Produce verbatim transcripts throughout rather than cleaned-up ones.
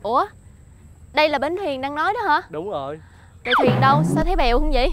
Ủa, đây là bến thuyền đang nói đó hả? Đúng rồi. Rồi thuyền đâu? Sao thấy bèo không vậy?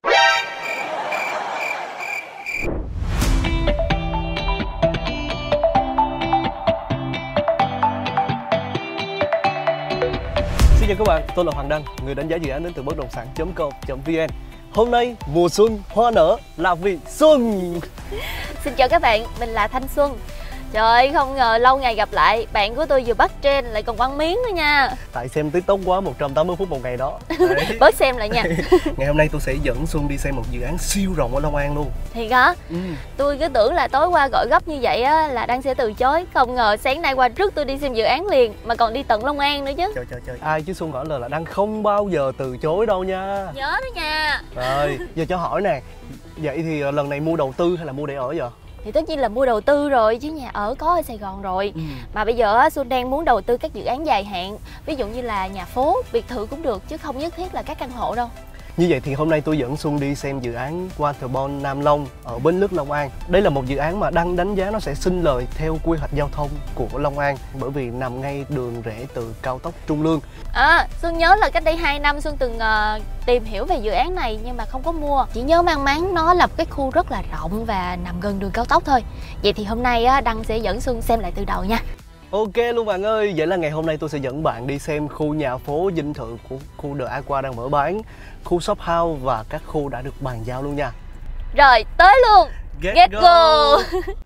Xin chào các bạn, tôi là Hoàng Đăng, người đánh giá dự án đến từ bất động sản chấm com chấm vn. Hôm nay mùa xuân hoa nở là vì xuân. Xin chào các bạn, mình là Thanh Xuân. Trời ơi, không ngờ lâu ngày gặp lại, bạn của tôi vừa bắt trend lại còn ăn miếng nữa nha. Tại xem TikTok quá một trăm tám mươi phút một ngày đó. Bớt xem lại nha. Ngày hôm nay tôi sẽ dẫn Xuân đi xem một dự án siêu rộng ở Long An luôn. Thiệt hả? Ừ. Tôi cứ tưởng là tối qua gọi gấp như vậy á là Đăng sẽ từ chối. Không ngờ sáng nay qua trước tôi đi xem dự án liền, mà còn đi tận Long An nữa chứ. Trời trời trời, ai chứ Xuân hỏi lời là Đăng không bao giờ từ chối đâu nha. Nhớ đó nha. Rồi, giờ cho hỏi nè, vậy thì lần này mua đầu tư hay là mua để ở giờ? Thì tất nhiên là mua đầu tư rồi, chứ nhà ở có ở Sài Gòn rồi. ừ. Mà bây giờ Xuân đang muốn đầu tư các dự án dài hạn, ví dụ như là nhà phố, biệt thự cũng được, chứ không nhất thiết là các căn hộ đâu. Như vậy thì hôm nay tôi dẫn Xuân đi xem dự án Waterborne Nam Long ở Bến Lức, Long An. Đây là một dự án mà Đăng đánh giá nó sẽ sinh lời theo quy hoạch giao thông của Long An, bởi vì nằm ngay đường rẽ từ cao tốc Trung Lương. À, Xuân nhớ là cách đây hai năm Xuân từng uh, tìm hiểu về dự án này nhưng mà không có mua. Chỉ nhớ mang máng nó là một cái khu rất là rộng và nằm gần đường cao tốc thôi. Vậy thì hôm nay á, Đăng sẽ dẫn Xuân xem lại từ đầu nha. Ok luôn bạn ơi, vậy là ngày hôm nay tôi sẽ dẫn bạn đi xem khu nhà phố dinh thự của khu The Aqua đang mở bán, khu shop house và các khu đã được bàn giao luôn nha. Rồi, tới luôn. Get, Get go, go.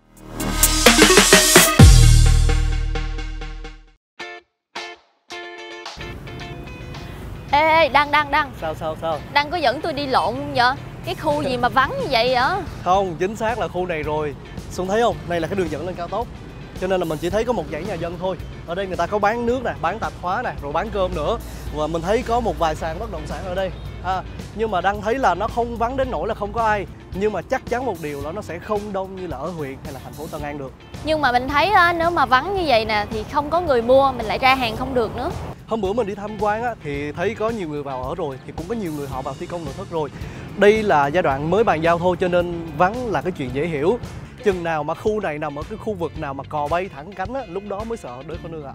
Ê, ê, Đăng, Đăng, Đăng. Sao sao sao? Đăng có dẫn tôi đi lộn không vậy? Cái khu gì mà vắng như vậy vậy? Không, chính xác là khu này rồi. Xuân thấy không? Đây là cái đường dẫn lên cao tốc. Cho nên là mình chỉ thấy có một dãy nhà dân thôi. Ở đây người ta có bán nước nè, bán tạp hóa nè, rồi bán cơm nữa. Và mình thấy có một vài sàn bất động sản ở đây. À, nhưng mà Đăng thấy là nó không vắng đến nỗi là không có ai. Nhưng mà chắc chắn một điều là nó sẽ không đông như là ở huyện hay là thành phố Tân An được. Nhưng mà mình thấy á, nếu mà vắng như vậy nè thì không có người mua, mình lại ra hàng không được nữa. Hôm bữa mình đi tham quan á, thì thấy có nhiều người vào ở rồi, thì cũng có nhiều người họ vào thi công nội thất rồi. Đây là giai đoạn mới bàn giao thôi cho nên vắng là cái chuyện dễ hiểu. Chừng nào mà khu này nằm ở cái khu vực nào mà cò bay thẳng cánh á, lúc đó mới sợ đới con nương ạ.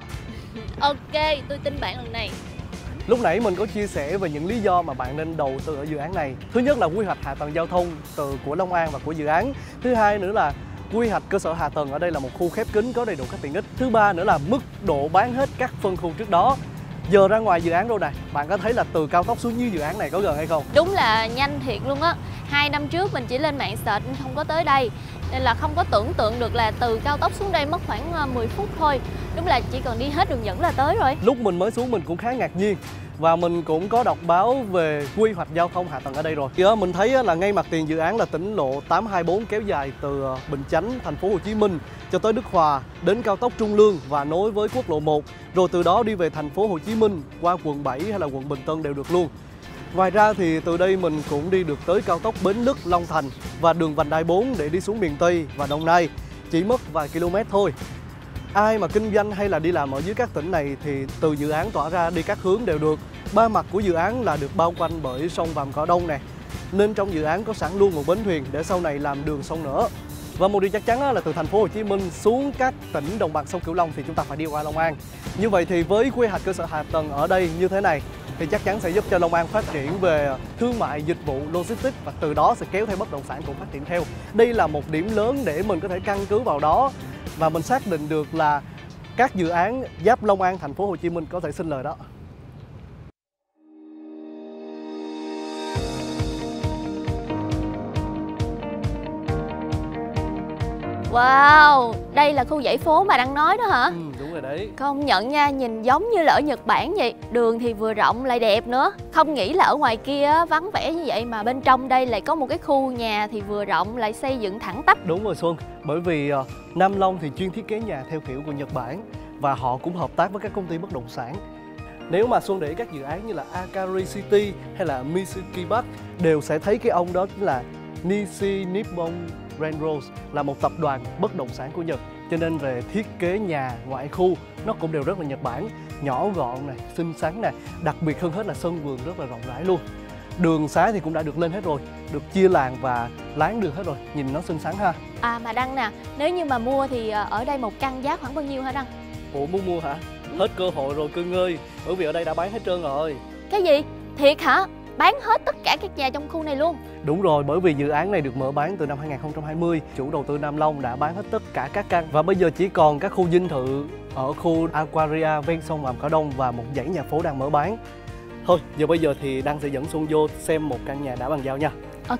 Ok, tôi tin bạn lần này. Lúc nãy mình có chia sẻ về những lý do mà bạn nên đầu tư ở dự án này. Thứ nhất là quy hoạch hạ tầng giao thông từ của Long An và của dự án. Thứ hai nữa là quy hoạch cơ sở hạ tầng ở đây là một khu khép kín có đầy đủ các tiện ích. Thứ ba nữa là mức độ bán hết các phân khu trước đó. Giờ ra ngoài dự án đâu này, bạn có thấy là từ cao tốc xuống dưới dự án này có gần hay không? Đúng là nhanh thiệt luôn á. Hai năm trước mình chỉ lên mạng search không có tới đây, nên là không có tưởng tượng được là từ cao tốc xuống đây mất khoảng mười phút thôi. Đúng là chỉ cần đi hết đường dẫn là tới rồi. Lúc mình mới xuống mình cũng khá ngạc nhiên. Và mình cũng có đọc báo về quy hoạch giao thông hạ tầng ở đây rồi. Thì đó, mình thấy là ngay mặt tiền dự án là tỉnh lộ tám hai bốn kéo dài từ Bình Chánh, thành phố Hồ Chí Minh cho tới Đức Hòa, đến cao tốc Trung Lương và nối với quốc lộ một. Rồi từ đó đi về thành phố Hồ Chí Minh, qua quận bảy hay là quận Bình Tân đều được luôn. Ngoài ra thì từ đây mình cũng đi được tới cao tốc Bến Lức, Long Thành và đường vành đai bốn để đi xuống miền Tây và Đồng Nai. Chỉ mất vài km thôi. Ai mà kinh doanh hay là đi làm ở dưới các tỉnh này thì từ dự án tỏa ra đi các hướng đều được. Ba mặt của dự án là được bao quanh bởi sông Vàm Cỏ Đông nè, nên trong dự án có sẵn luôn một bến thuyền để sau này làm đường sông nữa. Và một điều chắc chắn là từ thành phố Hồ Chí Minh xuống các tỉnh đồng bằng sông Cửu Long thì chúng ta phải đi qua Long An. Như vậy thì với quy hoạch cơ sở hạ tầng ở đây như thế này thì chắc chắn sẽ giúp cho Long An phát triển về thương mại, dịch vụ, logistics và từ đó sẽ kéo theo bất động sản cũng phát triển theo. Đây là một điểm lớn để mình có thể căn cứ vào đó và mình xác định được là các dự án giáp Long An, thành phố Hồ Chí Minh có thể sinh lời đó. Wow, đây là khu dãy phố mà đang nói đó hả? Ừ, đúng rồi đấy. Công nhận nha, nhìn giống như là ở Nhật Bản vậy. Đường thì vừa rộng lại đẹp nữa. Không nghĩ là ở ngoài kia vắng vẻ như vậy mà bên trong đây lại có một cái khu nhà thì vừa rộng lại xây dựng thẳng tắp. Đúng rồi Xuân, bởi vì uh, Nam Long thì chuyên thiết kế nhà theo kiểu của Nhật Bản và họ cũng hợp tác với các công ty bất động sản. Nếu mà Xuân để các dự án như là Akari City hay là Mitsuki Park đều sẽ thấy cái ông đó chính là Nishi Nippon Railroad, là một tập đoàn bất động sản của Nhật. Cho nên về thiết kế nhà, ngoại khu nó cũng đều rất là Nhật Bản, nhỏ gọn này, xinh xắn nè, đặc biệt hơn hết là sân vườn rất là rộng rãi luôn. Đường xá thì cũng đã được lên hết rồi, được chia làng và láng đường hết rồi, nhìn nó xinh xắn ha. À mà Đăng nè, nếu như mà mua thì ở đây một căn giá khoảng bao nhiêu hả Đăng? Ủa muốn mua hả? Ừ. Hết cơ hội rồi cưng ơi, bởi vì ở đây đã bán hết trơn rồi. Cái gì? Thiệt hả? Bán hết tất cả các nhà trong khu này luôn? Đúng rồi, bởi vì dự án này được mở bán từ năm hai nghìn không trăm hai mươi. Chủ đầu tư Nam Long đã bán hết tất cả các căn và bây giờ chỉ còn các khu dinh thự ở khu Aquaria ven sông Vàm Cỏ Đông và một dãy nhà phố đang mở bán. Thôi, giờ bây giờ thì Đăng sẽ dẫn Xuân vô xem một căn nhà đã bàn giao nha. Ok.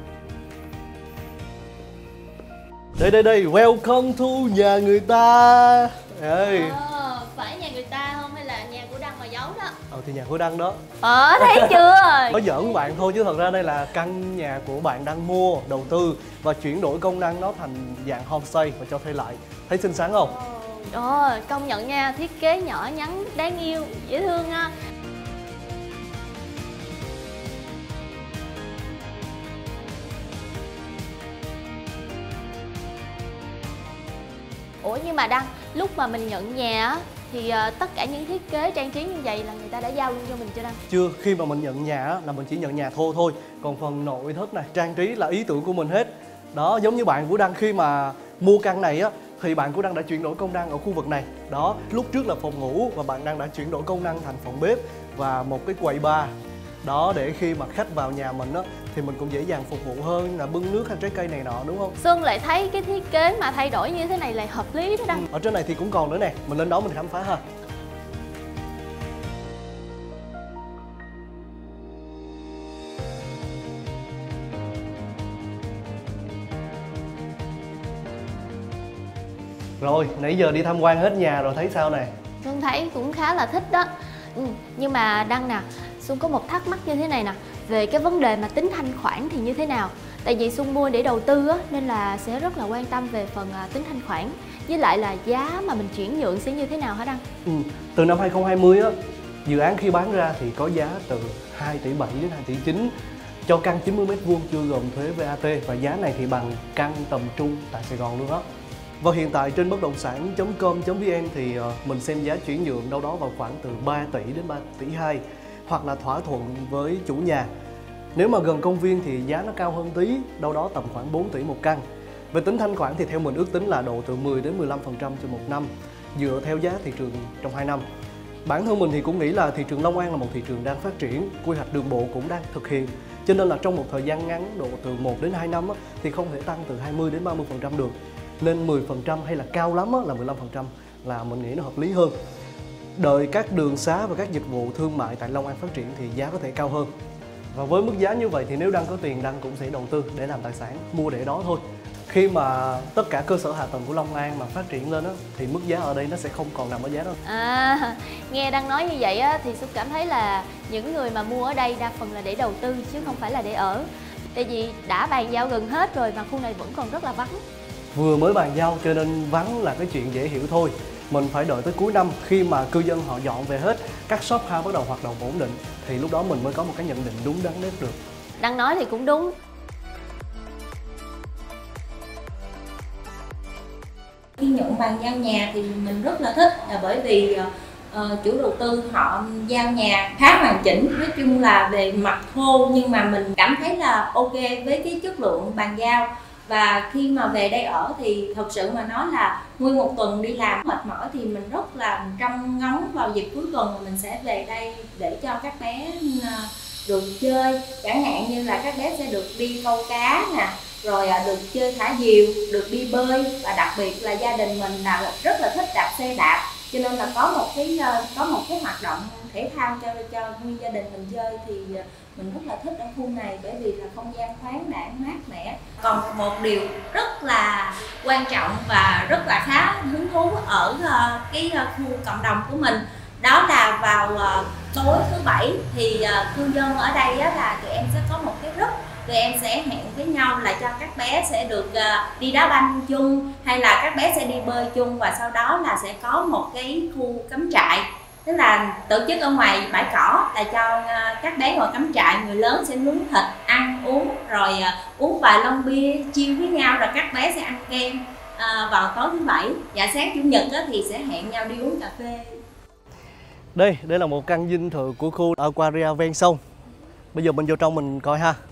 Đây đây đây, welcome to nhà người ta. Ê. Ờ, phải nhà người ta không hay là nhà của Đăng mà giấu đó? Ờ thì nhà của Đăng đó. Ờ, thấy chưa? Nói giỡn bạn thôi chứ thật ra đây là căn nhà của bạn đang mua, đầu tư và chuyển đổi công năng nó thành dạng homestay và cho thuê lại. Thấy xinh xắn không? Ờ, công nhận nha, thiết kế nhỏ nhắn, đáng yêu, dễ thương ha. Ủa nhưng mà Đăng, lúc mà mình nhận nhà á thì uh, tất cả những thiết kế trang trí như vậy là người ta đã giao luôn cho mình chưa Đăng? Chưa, khi mà mình nhận nhà á, là mình chỉ nhận nhà thô thôi. Còn phần nội thất này, trang trí là ý tưởng của mình hết. Đó, giống như bạn của Đăng khi mà mua căn này á thì bạn của Đăng đã chuyển đổi công năng ở khu vực này. Đó, lúc trước là phòng ngủ và bạn Đăng đã chuyển đổi công năng thành phòng bếp và một cái quầy bar. Đó, để khi mà khách vào nhà mình á thì mình cũng dễ dàng phục vụ hơn là bưng nước hay trái cây này nọ, đúng không? Xuân lại thấy cái thiết kế mà thay đổi như thế này là hợp lý đó Đăng. Ừ, ở trên này thì cũng còn nữa nè, mình lên đó mình khám phá ha. Rồi, nãy giờ đi tham quan hết nhà rồi, thấy sao nè? Xuân thấy cũng khá là thích đó. Ừ, nhưng mà Đăng nè, Xuân có một thắc mắc như thế này nè. Về cái vấn đề mà tính thanh khoản thì như thế nào? Tại vì Xuân mua để đầu tư á, nên là sẽ rất là quan tâm về phần à, tính thanh khoản. Với lại là giá mà mình chuyển nhượng sẽ như thế nào hả Đăng? Ừ, từ năm hai nghìn không trăm hai mươi á, dự án khi bán ra thì có giá từ hai tỷ bảy đến hai tỷ chín cho căn chín mươi mét vuông chưa gồm thuế vê a tê, và giá này thì bằng căn tầm trung tại Sài Gòn luôn đó. Và hiện tại trên bất động sản chấm com chấm vn thì mình xem giá chuyển nhượng đâu đó vào khoảng từ ba tỷ đến ba tỷ hai, hoặc là thỏa thuận với chủ nhà. Nếu mà gần công viên thì giá nó cao hơn tí, đâu đó tầm khoảng bốn tỷ một căn. Về tính thanh khoản thì theo mình ước tính là độ từ mười đến mười lăm phần trăm trên một năm, dựa theo giá thị trường trong hai năm. Bản thân mình thì cũng nghĩ là thị trường Long An là một thị trường đang phát triển, quy hoạch đường bộ cũng đang thực hiện. Cho nên là trong một thời gian ngắn, độ từ một đến hai năm á, thì không thể tăng từ hai mươi đến ba mươi phần trăm được. Nên mười phần trăm hay là cao lắm á, là mười lăm phần trăm là mình nghĩ nó hợp lý hơn. Đợi các đường xá và các dịch vụ thương mại tại Long An phát triển thì giá có thể cao hơn. Và với mức giá như vậy thì nếu Đăng có tiền, Đăng cũng sẽ đầu tư để làm tài sản, mua để đó thôi. Khi mà tất cả cơ sở hạ tầng của Long An mà phát triển lên á, thì mức giá ở đây nó sẽ không còn nằm ở giá đó. À, nghe Đăng nói như vậy á, thì Xuân cảm thấy là những người mà mua ở đây đa phần là để đầu tư chứ không phải là để ở. Tại vì đã bàn giao gần hết rồi mà khu này vẫn còn rất là vắng. Vừa mới bàn giao cho nên vắng là cái chuyện dễ hiểu thôi. Mình phải đợi tới cuối năm khi mà cư dân họ dọn về hết, các shop house bắt đầu hoạt động ổn định thì lúc đó mình mới có một cái nhận định đúng đắn nhất được. Đăng nói thì cũng đúng. Khi nhận bàn giao nhà thì mình rất là thích là bởi vì uh, chủ đầu tư họ giao nhà khá hoàn chỉnh, nói chung là về mặt thô nhưng mà mình cảm thấy là ok với cái chất lượng bàn giao. Và khi mà về đây ở thì thật sự mà nói là nguyên một tuần đi làm mệt mỏi thì mình rất là trông ngóng vào dịp cuối tuần mình sẽ về đây để cho các bé được chơi, chẳng hạn như là các bé sẽ được đi câu cá nè, rồi được chơi thả diều, được đi bơi, và đặc biệt là gia đình mình là rất là thích đạp xe đạp, cho nên là có một cái có một cái hoạt động thể thao cho cho nguyên gia đình mình chơi thì mình rất là thích ở khu này, bởi vì là không gian thoáng đãng mát mẻ. Còn một điều rất là quan trọng và rất là khá hứng thú ở cái khu cộng đồng của mình, đó là vào tối thứ bảy thì cư dân ở đây là tụi em sẽ có một cái group, tụi em sẽ hẹn với nhau là cho các bé sẽ được đi đá banh chung hay là các bé sẽ đi bơi chung, và sau đó là sẽ có một cái khu cắm trại, tức là tổ chức ở ngoài bãi cỏ là cho các bé ngồi cắm trại, người lớn sẽ nướng thịt ăn uống, rồi uống vài lon bia chill với nhau, rồi các bé sẽ ăn kem vào tối thứ bảy, và sáng chủ nhật thì sẽ hẹn nhau đi uống cà phê. Đây, đây là một căn dinh thự của khu Aquaria ven sông. Bây giờ mình vô trong mình coi ha.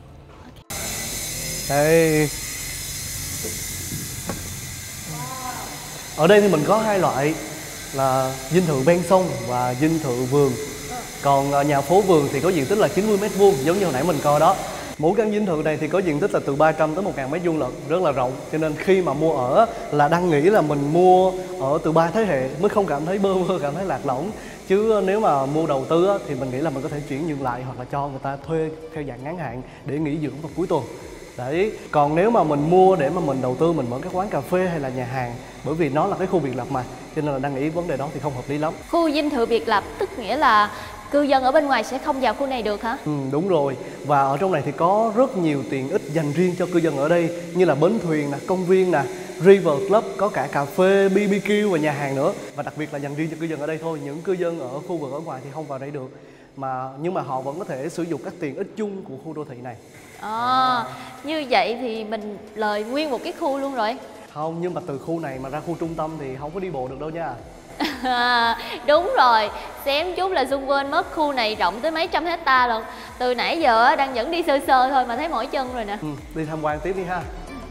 Đây. Ở đây thì mình có hai loại. là dinh thự ven sông và dinh thự vườn. Còn nhà phố vườn thì có diện tích là chín mươi mét vuông giống như hồi nãy mình coi đó. Mỗi căn dinh thự này thì có diện tích là từ ba trăm tới một nghìn mét vuông lận, rất là rộng. Cho nên khi mà mua ở là đang nghĩ là mình mua ở từ ba thế hệ mới không cảm thấy bơ vơ, cảm thấy lạc lõng. Chứ nếu mà mua đầu tư á, thì mình nghĩ là mình có thể chuyển nhượng lại hoặc là cho người ta thuê theo dạng ngắn hạn để nghỉ dưỡng vào cuối tuần. Đấy, còn nếu mà mình mua để mà mình đầu tư mình mở các quán cà phê hay là nhà hàng, bởi vì nó là cái khu biệt lập mà, cho nên là đang nghĩ vấn đề đó thì không hợp lý lắm. Khu dinh thự biệt lập tức nghĩa là cư dân ở bên ngoài sẽ không vào khu này được hả? Ừ, đúng rồi. Và ở trong này thì có rất nhiều tiện ích dành riêng cho cư dân ở đây, như là bến thuyền nè, công viên nè, River Club, có cả cà phê, bê bê kiu và nhà hàng nữa. Và đặc biệt là dành riêng cho cư dân ở đây thôi. Những cư dân ở khu vực ở ngoài thì không vào đây được, mà nhưng mà họ vẫn có thể sử dụng các tiện ích chung của khu đô thị này. À, như vậy thì mình lời nguyên một cái khu luôn rồi. Không, nhưng mà từ khu này mà ra khu trung tâm thì không có đi bộ được đâu nha. À, đúng rồi, xém chút là Xuân quên mất khu này rộng tới mấy trăm hecta lận. Từ nãy giờ đang dẫn đi sơ sơ thôi mà thấy mỏi chân rồi nè. Ừ, đi tham quan tiếp đi ha.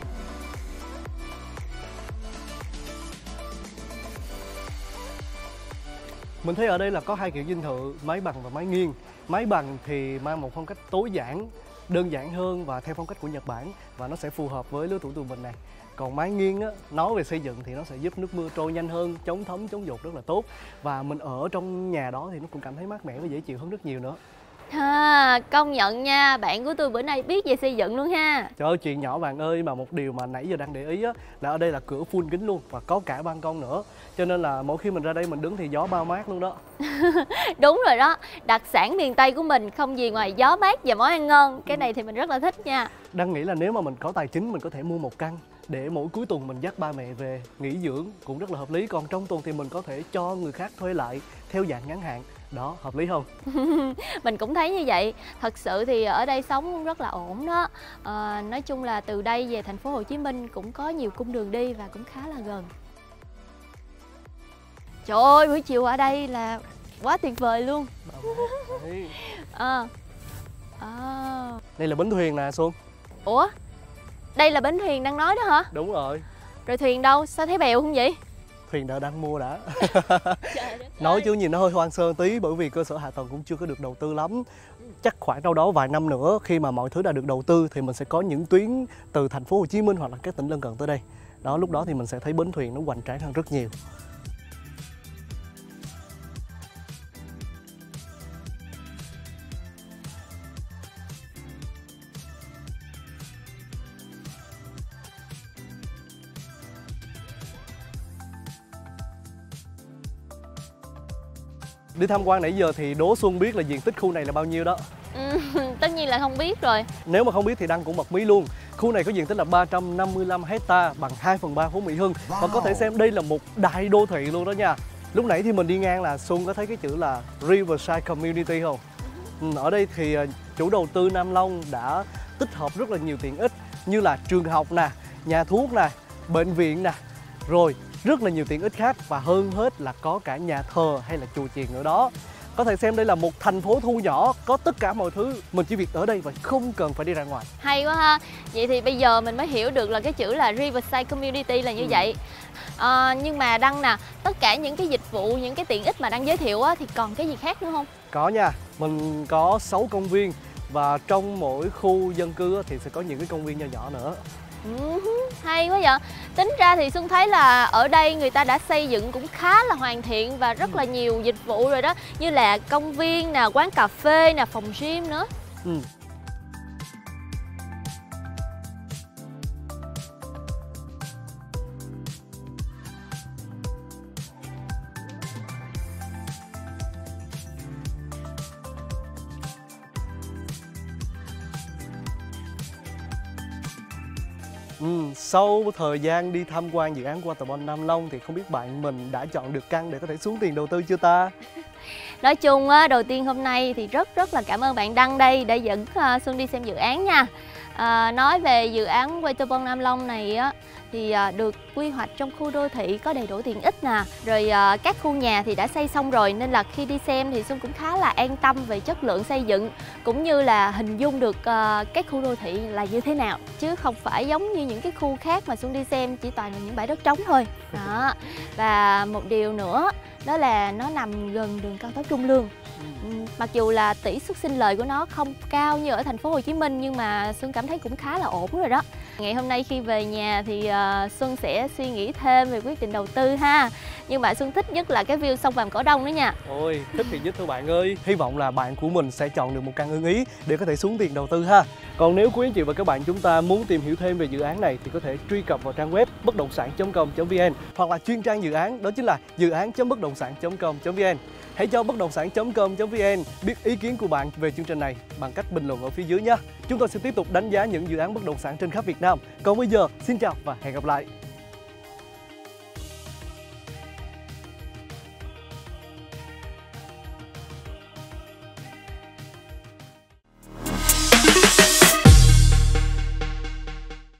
Mình thấy ở đây là có hai kiểu dinh thự, mái bằng và mái nghiêng. Mái bằng thì mang một phong cách tối giản, đơn giản hơn và theo phong cách của Nhật Bản, và nó sẽ phù hợp với lứa tuổi tụi mình này. Còn mái nghiêng á, nói về xây dựng thì nó sẽ giúp nước mưa trôi nhanh hơn, chống thấm, chống dột rất là tốt. Và mình ở trong nhà đó thì nó cũng cảm thấy mát mẻ và dễ chịu hơn rất nhiều nữa. À, công nhận nha, bạn của tôi bữa nay biết về xây dựng luôn ha. Trời ơi, chuyện nhỏ bạn ơi, mà một điều mà nãy giờ đang để ý á, là ở đây là cửa full kính luôn và có cả ban công nữa. Cho nên là mỗi khi mình ra đây mình đứng thì gió bao mát luôn đó. Đúng rồi đó, đặc sản miền Tây của mình không gì ngoài gió mát và món ăn ngon. Cái này thì mình rất là thích nha. Đang nghĩ là nếu mà mình có tài chính mình có thể mua một căn để mỗi cuối tuần mình dắt ba mẹ về nghỉ dưỡng cũng rất là hợp lý. Còn trong tuần thì mình có thể cho người khác thuê lại theo dạng ngắn hạn. Đó, hợp lý không? Mình cũng thấy như vậy. Thật sự thì ở đây sống cũng rất là ổn đó. À, nói chung là từ đây về thành phố Hồ Chí Minh cũng có nhiều cung đường đi và cũng khá là gần. Trời ơi, buổi chiều ở đây là quá tuyệt vời luôn. À. À. Đây là bến thuyền nè Xuân. Ủa? Đây là bến thuyền đang nói đó hả? Đúng rồi. Rồi thuyền đâu? Sao thấy bèo không vậy? Thuyền đã đang mua đã. Nói chứ nhìn nó hơi hoang sơ tí, bởi vì cơ sở hạ tầng cũng chưa có được đầu tư lắm. Chắc khoảng đâu đó vài năm nữa khi mà mọi thứ đã được đầu tư thì mình sẽ có những tuyến từ thành phố Hồ Chí Minh hoặc là các tỉnh lân cận tới đây. Đó, lúc đó thì mình sẽ thấy bến thuyền nó hoành tráng hơn rất nhiều. Đi tham quan nãy giờ thì đố Xuân biết là diện tích khu này là bao nhiêu đó. Ừ, tất nhiên là không biết rồi. Nếu mà không biết thì Đăng cũng bật mí luôn. Khu này có diện tích là ba trăm năm mươi lăm hecta, bằng hai phần ba phố Mỹ Hưng. Wow. Và có thể xem đây là một đại đô thị luôn đó nha. Lúc nãy thì mình đi ngang là Xuân có thấy cái chữ là Riverside Community không? Ừ, ở đây thì chủ đầu tư Nam Long đã tích hợp rất là nhiều tiện ích như là trường học nè, nhà thuốc nè, bệnh viện nè, rồi rất là nhiều tiện ích khác, và hơn hết là có cả nhà thờ hay là chùa chiền nữa đó. Có thể xem đây là một thành phố thu nhỏ, có tất cả mọi thứ, mình chỉ việc ở đây và không cần phải đi ra ngoài. Hay quá ha. Vậy thì bây giờ mình mới hiểu được là cái chữ là Riverside Community là như ừ. vậy. À, nhưng mà Đăng nè, tất cả những cái dịch vụ, những cái tiện ích mà Đăng giới thiệu á, thì còn cái gì khác nữa không? Có nha, mình có sáu công viên, và trong mỗi khu dân cư á, thì sẽ có những cái công viên nhỏ nhỏ nữa. Ừ, hay quá vậy. Tính ra thì Xuân thấy là ở đây người ta đã xây dựng cũng khá là hoàn thiện và rất là nhiều dịch vụ rồi đó, như là công viên nè, quán cà phê nè, phòng gym nữa. Ừ. Ừ, sau thời gian đi tham quan dự án Waterpoint Nam Long thì không biết bạn mình đã chọn được căn để có thể xuống tiền đầu tư chưa ta? Nói chung á, đầu tiên hôm nay thì rất rất là cảm ơn bạn Đăng đây đã dẫn Xuân đi xem dự án nha. À, nói về dự án Waterpoint Nam Long này á, thì à, được quy hoạch trong khu đô thị có đầy đủ tiện ích nè. Rồi à, các khu nhà thì đã xây xong rồi nên là khi đi xem thì Xuân cũng khá là an tâm về chất lượng xây dựng, cũng như là hình dung được à, các khu đô thị là như thế nào, chứ không phải giống như những cái khu khác mà Xuân đi xem chỉ toàn là những bãi đất trống thôi. Đó. Và một điều nữa đó là nó nằm gần đường cao tốc Trung Lương. Mặc dù là tỷ suất sinh lời của nó không cao như ở thành phố Hồ Chí Minh, nhưng mà Xuân cảm thấy cũng khá là ổn rồi đó. Ngày hôm nay khi về nhà thì uh, Xuân sẽ suy nghĩ thêm về quyết định đầu tư ha. Nhưng mà Xuân thích nhất là cái view sông Vàm Cỏ Đông đó nha. Ôi, thích thì nhất thôi bạn ơi. Hy vọng là bạn của mình sẽ chọn được một căn ưng ý để có thể xuống tiền đầu tư ha. Còn nếu quý anh chị và các bạn chúng ta muốn tìm hiểu thêm về dự án này thì có thể truy cập vào trang web bất động sản chấm com chấm vn hoặc là chuyên trang dự án, đó chính là dự án chấm bất động sản chấm com chấm vn. Hãy cho bất động sản chấm com chấm vn biết ý kiến của bạn về chương trình này bằng cách bình luận ở phía dưới nhé. Chúng tôi sẽ tiếp tục đánh giá những dự án bất động sản trên khắp Việt Nam. Còn bây giờ, xin chào và hẹn gặp lại.